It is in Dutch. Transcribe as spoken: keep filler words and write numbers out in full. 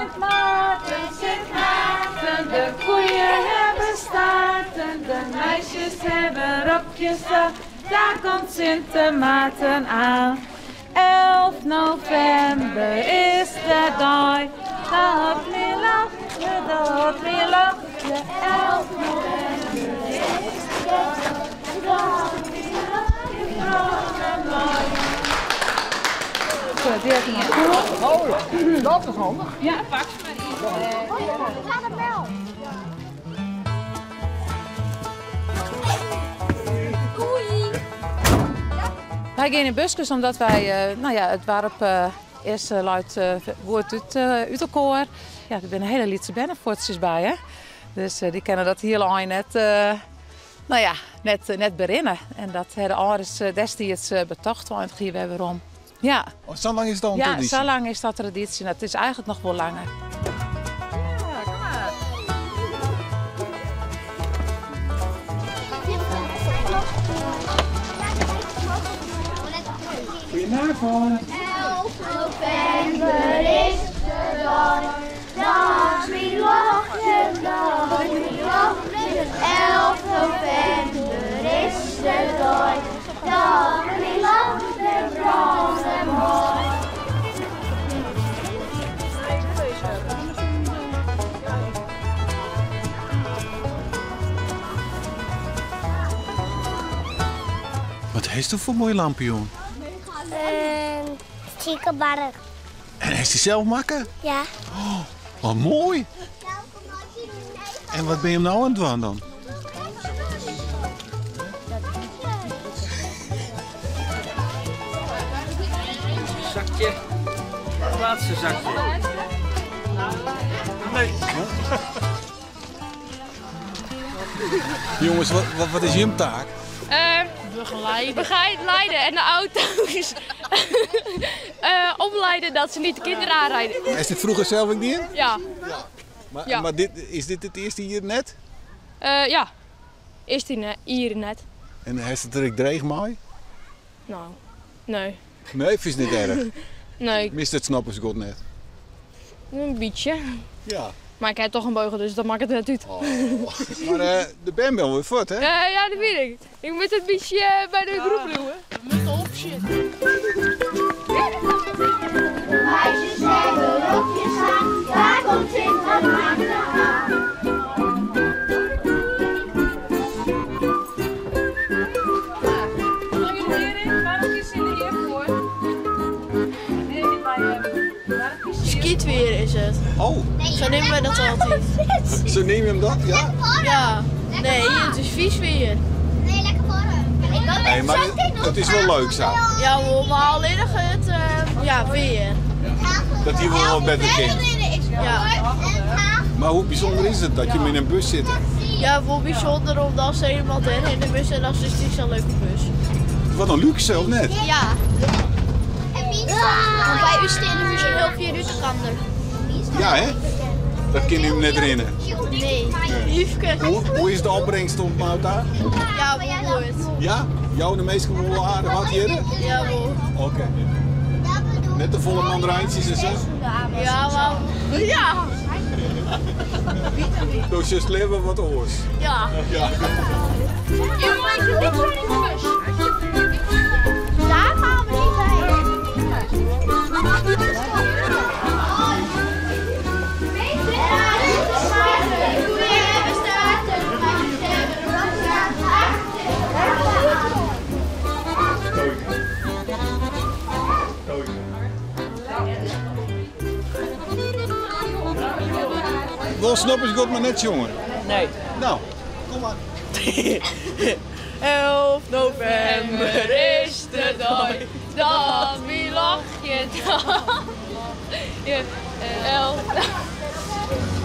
Sint Maarten, Sint Maarten, de koeien hebben staarten, de meisjes hebben rokjes af, daar komt Sint Maarten aan. elf november is de dag, dat we lachen, dat we lachen. elf november is de dag, dat we lachen. Zo, die heb ik nog. Oh, dat is handig. Ja, pak ze maar in. We gaan het wel. Wij gaan in buskus omdat wij, uh, nou ja, het waren op uh, eerst uh, luid uh, woord uit, uh, uit elkaar. Ja, er zijn een hele lietse bennevoortjes bij, hè. Dus uh, die kennen dat hele eind net, uh, nou ja, net, uh, net berinnen. En dat hebben de ouders uh, destijds uh, betocht, want hier weer waarom. Ja. Oh, zo lang is dat een ja, traditie? zo lang is dat traditie. Het is eigenlijk nog wel langer. Ja, kom maar. Goedenavond. elf november is de dag, dat we lachen, dat we lachen. elf november is de dag, dat we lachen, branden mooi. Wat heeft u voor mooi lampioen? Een chickenbark. En heeft hij zelf maken? Ja. Oh, wat mooi. En wat ben je hem nou aan het doen dan? Zakje. Laatste zakje. Nee. Jongens, wat, wat, wat is je taak? Uh, begeleiden. Begeleiden en de auto's uh, omleiden dat ze niet de kinderen aanrijden. Is dit vroeger zelf ook niet in? Ja. Maar, Ja. maar dit, is dit het eerste hier net? Uh, ja. Is die ne hier net? En heeft het er dreig mooi? Nou, nee. Nee, is niet erg. Nee, Mist het snappen ze god net. een beetje. Ja. Maar ik heb toch een beugel, dus dat maakt het net uit. Oh. Maar uh, de ben wel weer voort, hè? Uh, ja, dat weet ik. Ik moet het beetje uh, bij de groep doen. We moeten opzitten. De meisjes hebben rokjes aan, daar komt Sint Maarten aan. Gaan jullie hierin? Waarom kiezen jullie hiervoor? Nee, niet bij hem. Waarom kiezen jullie Skietweer is het. Oh, Zo nemen wij dat altijd. zo neem je hem dat? Ja? Ja. Nee, het is vies weer. Nee, lekker warm. Ik wil Nee, maar het, het is wel leuk zo. Ja, maar alleen nog het uh, ja, weer. Dat hier wel wat beter kind. Ja. Maar hoe bijzonder is het dat je in een bus zit? Ja, wel bijzonder omdat ze helemaal in in de bus en dat is dus zo'n leuke bus. Wat een luxe of net? Ja. Want bij u steden we zo'n heel vier uur kan er. Ja, hè? Dat kan je hem net herinneren. Nee. Liefke. Hoe, hoe is de opbrengst om nou daar? Ja, wel goed. Ja? Jou de meest gewonnen aarde wat hier? Ja, wel. Oké. Okay. Net de volle mandarijntjes en zo? Ja, wel. Ja. Dus je leven wat oors. Ja. Ja. Je moet je niet zo in de bus. Daar gaan we niet heen. Wel snappen ze God maar net, jongen. Nee. Nou, kom maar. elf november is de dag, dat wie lach je dan? elf